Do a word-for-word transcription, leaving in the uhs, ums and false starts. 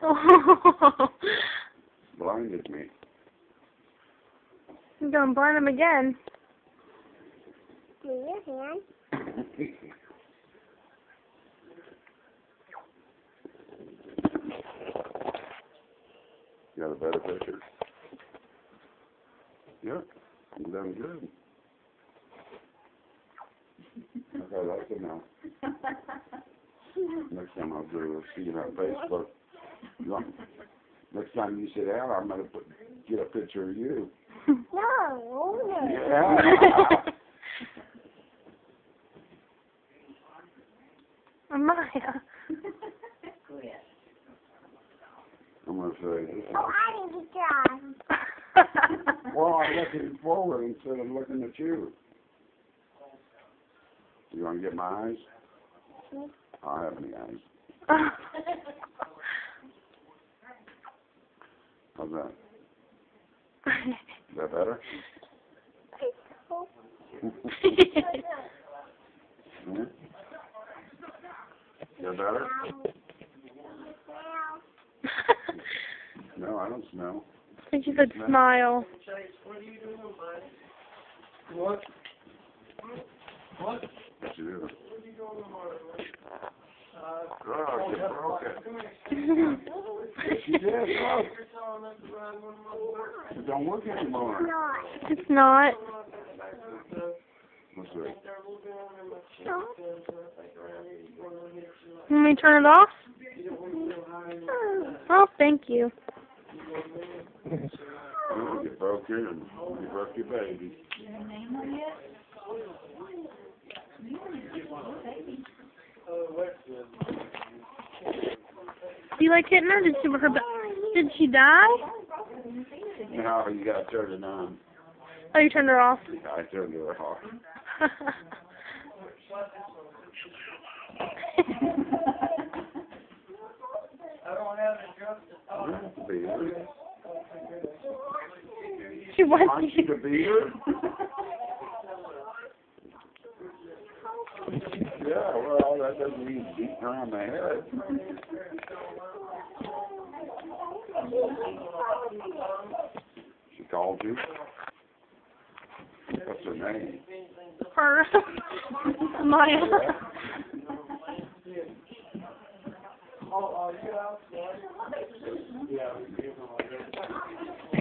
Oh. Blinded me. You're going to blind him again. Give me your hand. You got a better picture? Yep. You done good. Okay, I like it now. Next time I'll do a see you on Facebook. You want- Next time you sit down, I'm gonna put get a picture of you. No. Yeah. Amaya. I'm gonna say this. Oh, I didn't get your Well, I'm looking forward instead of looking at you. You want to get my eyes? I don't have any eyes. How's that? Is that better? Hmm? Is that better? No, I don't smell. I think you said smile. What? What? What you do? Uh, Oh, you broke it. Yes, you did. Look. It don't work anymore. It's not. What's it? Let me turn it off? Oh, thank you. Oh, you broke it and you broke your baby. Do you like hitting her? Did she, her, did she die? No, you gotta turn it on. Oh, you turned her off? I turned it off. She wants Want you to be here? Yeah, well, that doesn't mean beating her on the head. She called you? What's her name? her. Amaya. Oh, uh, you out? Yeah.